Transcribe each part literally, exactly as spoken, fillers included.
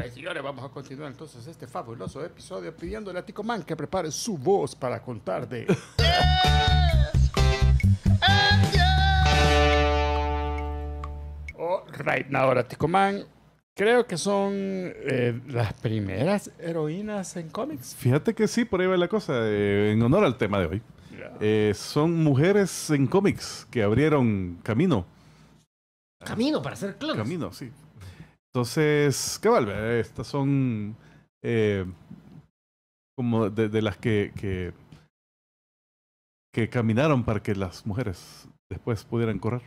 Señoras y señores, vamos a continuar entonces este fabuloso episodio pidiéndole a Tico Man que prepare su voz para contar de... Oh, right now, ahora Tico Man, creo que son eh, las primeras heroínas en cómics. Fíjate que sí, por ahí va la cosa, eh, en honor al tema de hoy. Yeah. Eh, son mujeres en cómics que abrieron camino. Camino para hacer clones. Camino, sí. Entonces, cabal, estas son eh, como de, de las que, que, que caminaron para que las mujeres después pudieran correr.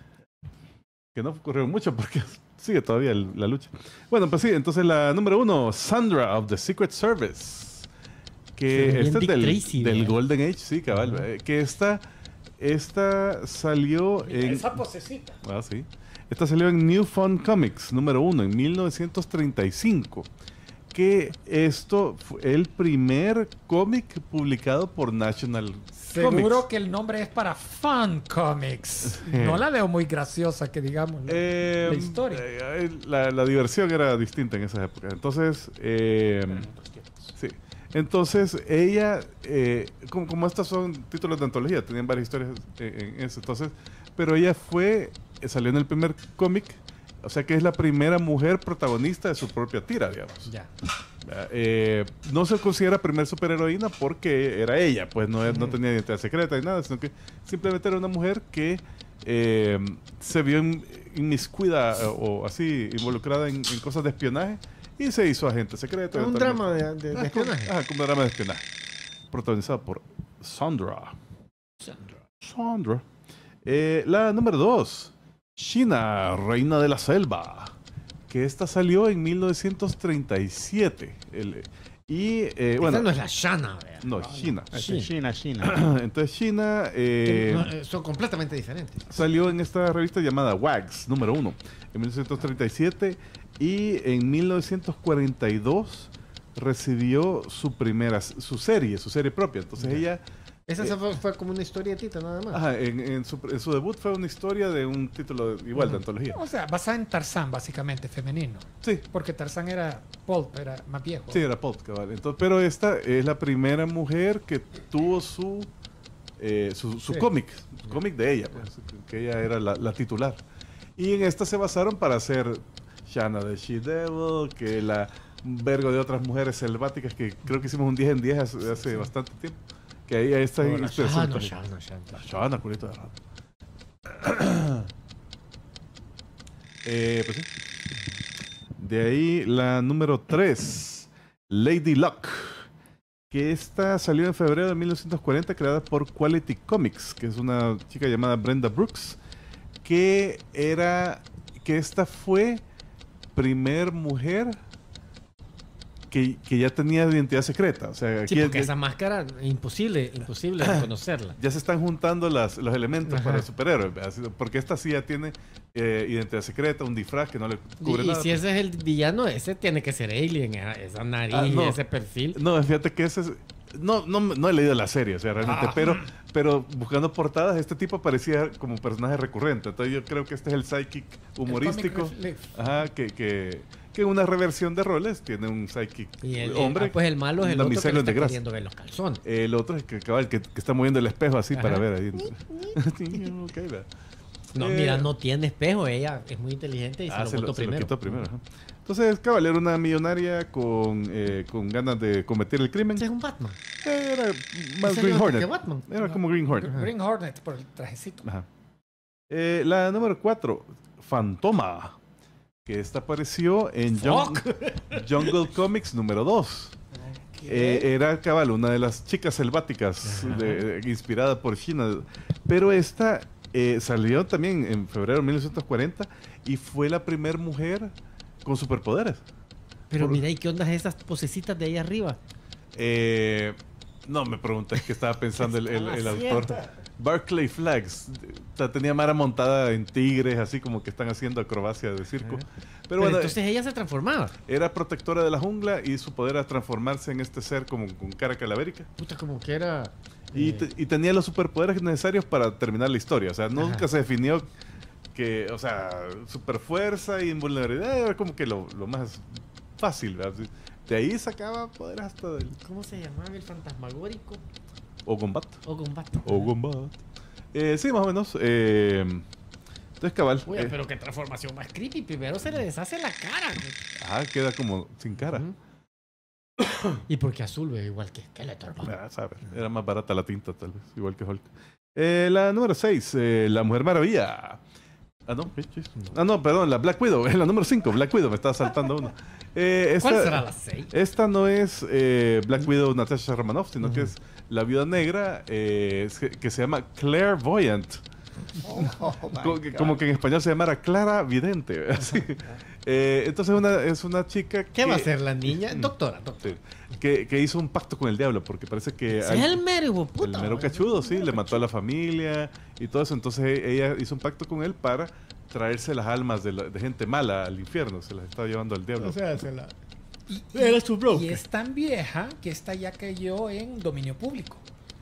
Que no corrieron mucho porque sigue todavía el, la lucha. Bueno, pues sí, entonces la número uno, Sandra of the Secret Service. Que sí, esta es del, Tracy, del Golden Age, sí, cabal. Uh-huh. eh, que esta, esta salió Mira, en... esa posecita. Ah, sí. Esta salió en New Fun Comics, número uno, en mil novecientos treinta y cinco. Que esto fue el primer cómic publicado por National Seguro Comics. Que el nombre es para Fun Comics. No la veo muy graciosa, que digamos, ¿no? eh, la historia. Eh, la, la diversión era distinta en esa época. Entonces, eh, sí. Entonces, ella, eh, como, como estos son títulos de antología, tenían varias historias en, en eso. Entonces, pero ella fue, salió en el primer cómic. O sea que es la primera mujer protagonista de su propia tira, digamos. Ya. Eh, no se considera primer superheroína porque era ella, pues no, no tenía identidad secreta ni nada, sino que simplemente era una mujer que eh, se vio inmiscuida o así, involucrada en, en cosas de espionaje y se hizo agente secreto. Un drama de, de, de ah, espionaje. Como, ah, como un drama de espionaje. Protagonizado por Sandra. Sandra. Sandra. Eh, la número dos. Sheena, Reina de la Selva, que esta salió en mil novecientos treinta y siete. El, y, eh, bueno, esta no es la Shana, ¿verdad? No, Sheena. Sheena, Sheena. Entonces, Sheena... Eh, no, son completamente diferentes. Salió en esta revista llamada Wags, número uno, en mil novecientos treinta y siete. Y en mil novecientos cuarenta y dos recibió su primera, su serie, su serie propia. Entonces, yeah. ella... Esa eh, fue, fue como una historietita nada más. Ajá, en, en, su, en su debut fue una historia de un título de, igual uh-huh. de antología. O sea, basada en Tarzán, básicamente, femenino. Sí. Porque Tarzán era Pulp, era más viejo. Sí, era Pulp, cabal. Entonces, pero esta es la primera mujer que tuvo su eh, su, su sí. cómic, su cómic de ella, pues, que ella era la, la titular. Y en esta se basaron para hacer Shanna the She-Devil, que la un vergo de otras mujeres selváticas que creo que hicimos un diez en diez hace, hace sí. bastante tiempo. Que ahí está oh, la Shana, Shana, Shana. Shana, culito de rato. eh, pues sí. De ahí la número tres, Lady Luck. Que esta salió en febrero de mil novecientos cuarenta, creada por Quality Comics, que es una chica llamada Brenda Brooks. Que era. Que esta fue primer mujer. Que, que ya tenía identidad secreta. O sea, aquí sí, porque es, esa máscara imposible, imposible reconocerla. Ya se están juntando las, los elementos Ajá. para el superhéroe, porque esta sí ya tiene eh, identidad secreta, un disfraz que no le cubre y, nada. Y si ese es el villano, ese tiene que ser Alien, esa nariz, ah, no. ese perfil. No, fíjate que ese es... No, no, no he leído la serie, o sea, realmente, ah. pero, pero buscando portadas, este tipo aparecía como personaje recurrente. Entonces yo creo que este es el psychic humorístico. Ajá, que... que que una reversión de roles tiene un psychic y el, hombre. El, pues el malo es el otro que le está de queriendo ver los calzones. El otro es que, cabal, que, que está moviendo el espejo así Ajá. para ver ahí. okay, no, eh, mira, no tiene espejo. Ella es muy inteligente y ah, se lo botó se primero. Lo quitó primero. Ajá. Entonces, cabal, era una millonaria con, eh, con ganas de cometer el crimen. ¿Es un Batman? Era más Green Hornet. Que Batman? Era no. como Green Hornet. Ajá. Green Hornet por el trajecito. Ajá. Eh, la número cuatro, Fantoma. Que esta apareció en Jungle, Jungle Comics número dos. Okay. Eh, era cabal, una de las chicas selváticas de, de, inspirada por China. Pero esta eh, salió también en febrero de mil novecientos cuarenta y fue la primera mujer con superpoderes. Pero por... mira, ¿y qué onda esas posecitas de ahí arriba? Eh, no me preguntes qué estaba pensando el, el, el autor. Barclay Flags tenía Mara montada en tigres, así como que están haciendo acrobacia de circo. Pero, Pero bueno, entonces ella se transformaba. Era protectora de la jungla y su poder era transformarse en este ser como con cara calavérica. Puta, como que era... Y, te, y tenía los superpoderes necesarios para terminar la historia. O sea, nunca Ajá. se definió que, o sea, super fuerza y invulnerabilidad era como que lo, lo más fácil, ¿verdad? De ahí sacaba poder hasta del... ¿Cómo se llamaba el fantasmagórico? O Combat. O Combat. O Combat. Eh, sí, más o menos. Eh, entonces, cabal. Uy, eh, pero qué transformación más creepy. Primero se le deshace la cara. Güey. ah, queda como sin cara. Ujú. ¿Y por qué azul, güey? Igual que Skeletor. ¿No? Ah, sabe, era más barata la tinta, tal vez, igual que Hulk. Eh, la número seis, eh, la Mujer Maravilla. Ah, no, ¿qué chis? Ah, no, perdón, la Black Widow. La número cinco, Black Widow, me estaba saltando uno. Eh, esta, ¿Cuál será la seis? Esta no es eh, Black Widow Natasha Romanoff, sino uh-huh. que es la viuda negra eh, que se llama Clairvoyant. Oh, como, que, como que en español se llamara Clara Vidente. Así. Eh, entonces una, es una chica que... ¿Qué va a ser la niña? Doctora, doctora. Sí, que, que hizo un pacto con el diablo, porque parece que... Es el mero, puta. El mero cachudo, sí, le mató a la familia y todo eso. Entonces ella hizo un pacto con él para traerse las almas de, la, de gente mala al infierno. Se las estaba llevando al diablo. O sea, se la... Y, Era su y es tan vieja que esta ya cayó en dominio público.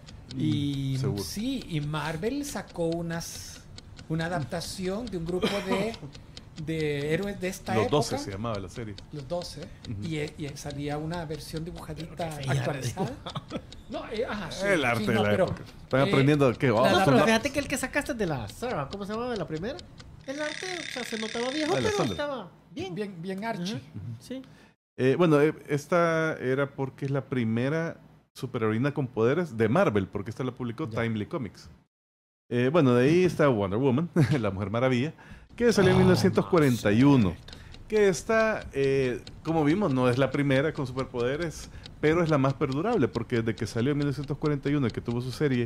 Y Seguro. sí, y Marvel sacó unas una adaptación de un grupo de, de héroes de esta Los época. doce se llamaba la serie. Los doce. Uh-huh. y, y salía una versión dibujadita fea, actualizada. No, eh, ajá, sí, el arte sí, de no, la pero, época. Están eh, aprendiendo que... Oh, No, la- pero la- fíjate que el que sacaste de la Sarah, ¿cómo se llamaba de la primera? El arte, o sea, se notaba viejo, Ah, la pero Sandra. estaba bien. bien, bien Archie. Ajá. Sí. Eh, bueno, eh, esta era porque es la primera superheroína con poderes de Marvel, porque esta la publicó Ya. Timely Comics. Eh, bueno, de ahí está Wonder Woman, la Mujer Maravilla, que salió en mil novecientos cuarenta y uno. Que esta, eh, como vimos, no es la primera con superpoderes, pero es la más perdurable, porque desde que salió en mil novecientos cuarenta y uno y que tuvo su serie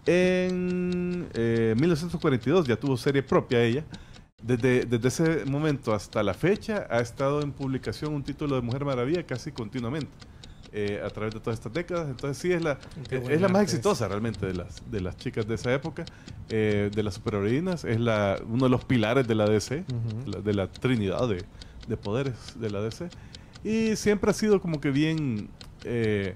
en eh, mil novecientos cuarenta y dos, ya tuvo serie propia ella. Desde, desde ese momento hasta la fecha ha estado en publicación un título de Mujer Maravilla casi continuamente eh, a través de todas estas décadas. Entonces sí es la, Qué es, buen es la más arte exitosa realmente de las, de las chicas de esa época, eh, de las superheroínas. Es la, uno de los pilares de la D C, Ujú. la- de la trinidad de, de poderes de la D C. Y siempre ha sido como que bien... eh,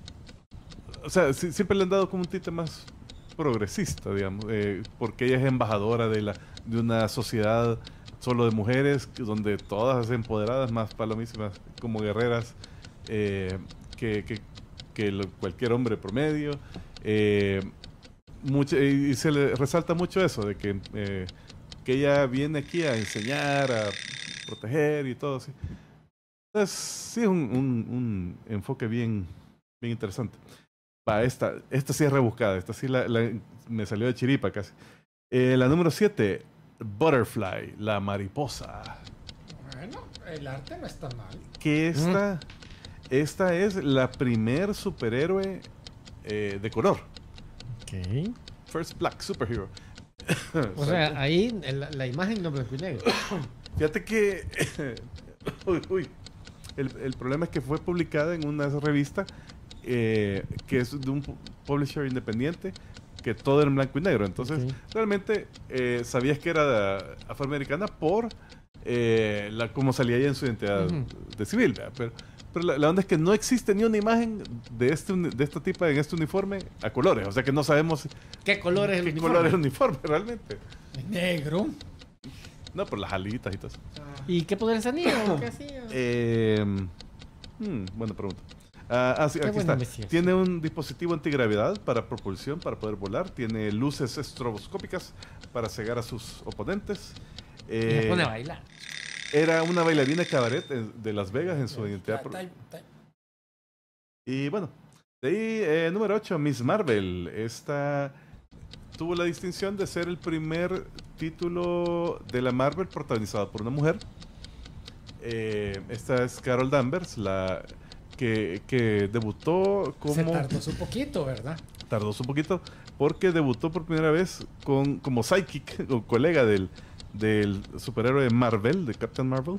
o sea, sí- siempre le han dado como un tinte más progresista, digamos, eh, porque ella es embajadora de, la, de una sociedad solo de mujeres, que- donde todas empoderadas, más palomísimas como guerreras eh, que, que- que lo- cualquier hombre promedio. Eh, mucho- y, y se le resalta mucho eso, de que, eh, que ella viene aquí a enseñar, a proteger y todo así. Entonces, sí, es un, un- un enfoque bien, bien interesante. Va, esta, esta sí es rebuscada, esta sí la, la- me salió de chiripa casi. Eh, la número siete, Butterfly, la mariposa. Bueno, el arte no está mal. Que esta, esta es la primer superhéroe eh, de color. Ok. First Black Superhero. O sea, ahí la, la imagen no blanco y negro. Fíjate que uy, uy. El, el problema es que fue publicada en una revista eh, que es de un pu- publisher independiente, que todo era en blanco y negro. Entonces, Ok. realmente eh, sabías que era de- afroamericana por eh, la, como salía ella en su identidad Ujú. de civil. ¿verdad? Pero, pero la, la onda es que no existe ni una imagen de este uni- de esta tipa en este uniforme a colores. O sea que no sabemos ¿Qué color es el qué uniforme? color es el uniforme realmente. Negro. No, por las alitas y todo eso. ¿Y qué poderes tenía? ¿O ¿Qué hacía? Eh, hmm, buena pregunta. Ah, ah, sí, Qué aquí buena está. investigación. Tiene un dispositivo antigravedad para propulsión, para poder volar. Tiene luces estroboscópicas para cegar a sus oponentes. Y Eh, se pone a bailar. era una bailarina de cabaret en- de Las Vegas en su identidad. pro- Ta- ta- ta- Y bueno, de ahí, eh, número ocho, Miss Marvel. Esta tuvo la distinción de ser el primer título de la Marvel protagonizado por una mujer. Eh, esta es Carol Danvers, la que, que debutó como... Se tardó un poquito, ¿verdad? Tardó un poquito porque debutó por primera vez con, como sidekick o colega del, del superhéroe Marvel, de Captain Marvel,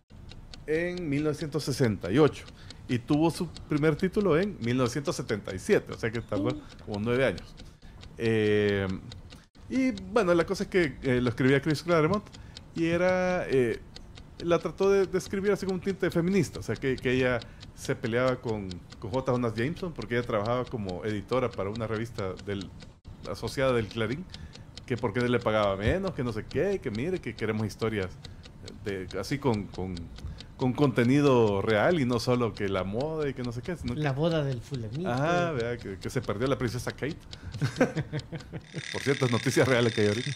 en mil novecientos sesenta y ocho. Y tuvo su primer título en mil novecientos setenta y siete, o sea que tardó como nueve años. Eh, y bueno, la cosa es que eh, lo escribía Chris Claremont y era... eh, la trató de, de escribir así como un tinte feminista, o sea que, que ella se peleaba con, con J. Jonas Jameson porque ella trabajaba como editora para una revista del, asociada del Clarín, que porque le pagaba menos, que no sé qué, que mire, que queremos historias de, así con, con, con contenido real y no solo que la moda y que no sé qué. Sino que, La boda del fulanito. ah, vea, que, que se perdió la princesa Kate. Por cierto, es noticia real que hay ahorita.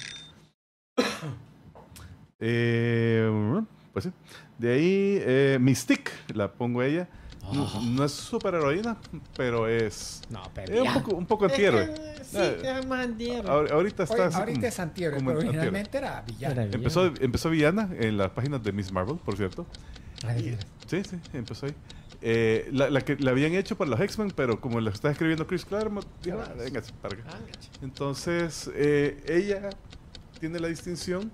Eh, pues sí. De ahí, eh, Mystique, la pongo a ella. No, no es superheroína, pero es, No, pero es un ya. poco, un poco Es antihéroe. que, sí, Eh, es más antihéroe. Ahor- Ahorita está Oye, así ahorita como- es antihéroe, como pero antihéroe. originalmente era villano. Era bien. Empezó, empezó villana en las páginas de Miss Marvel, por cierto. Ah, de veras. Sí, sí, empezó ahí. Eh, la, la que la habían hecho para los X-Men, pero como la está escribiendo Chris Claremont, dijo, ah, venga, para acá. Ah, gacho. Entonces, eh, ella tiene la distinción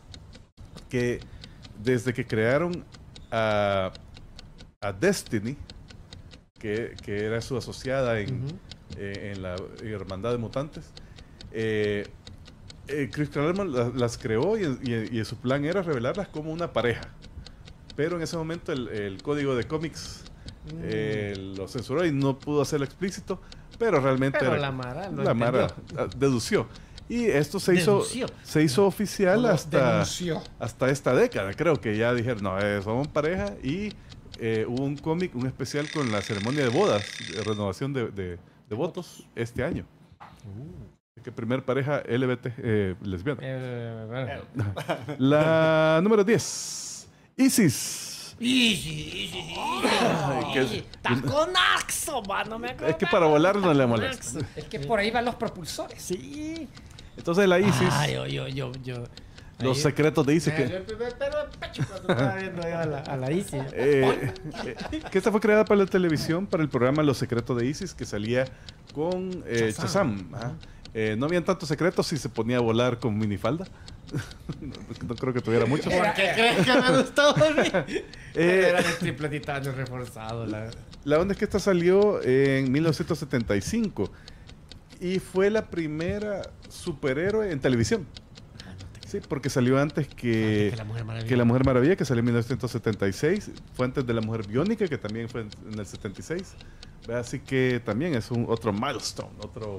que desde que crearon a, a Destiny, que, que era su asociada en, Ujú. eh, en la Hermandad de Mutantes, eh, eh, Chris Claremont la- las creó y, y- y su plan era revelarlas como una pareja. Pero en ese momento el, el código de cómics Mm. eh, lo censuró y no pudo hacerlo explícito, pero realmente Pero era- la Mara lo la Mara entendió. ah, dedució. Y esto se Dedució. hizo se hizo oficial Lo hasta, denunció. hasta esta década. Creo que ya dijeron, no, eh, somos pareja. Y eh, hubo un cómic, un especial con la ceremonia de bodas, de renovación de, de- de votos este año. Que primer pareja L G B T eh, lesbiana. Eh, bueno. La número diez, Isis. Easy, easy, easy. Ay, que es- Está con Axo, man, no me acuerdo. Es que para volar no le molesta. Es que por ahí van los propulsores. Sí. Entonces la Isis, Ay, yo, yo, yo, yo. los Ahí- secretos de Isis. Me Que, dio el primer pelo de pecho cuando estaba viendo ahí a la, a la Isi. Eh, eh, que esta fue creada para la televisión, para el programa Los Secretos de Isis, que salía con eh, Shazam. Ajá. Eh, no habían tantos secretos si se ponía a volar con minifalda. no, no creo que tuviera muchos. Era- ¿Qué crees que me gustó a mí? Eh, Era el triple titanio reforzado. La... La onda es que esta salió en mil novecientos setenta y cinco y fue la primera superhéroe en televisión. Sí, porque salió antes que, que la Mujer Maravilla. que La Mujer Maravilla, que salió en mil novecientos setenta y seis. Fue antes de La Mujer Biónica, que también fue en, en el setenta y seis. Así que también es un otro milestone, otro,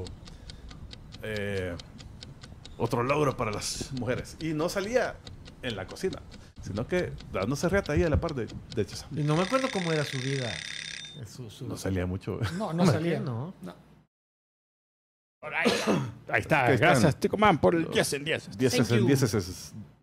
eh, otro logro para las mujeres. Y no salía en la cocina, sino que dándose reata ahí a la par de, de Shazam. Y no me acuerdo cómo era su vida. Su, su... No salía mucho. No, no salía. No. No. Ahí está, Ahí están. gracias, Tico Man, por el diez en diez. diez Thank en you. diez es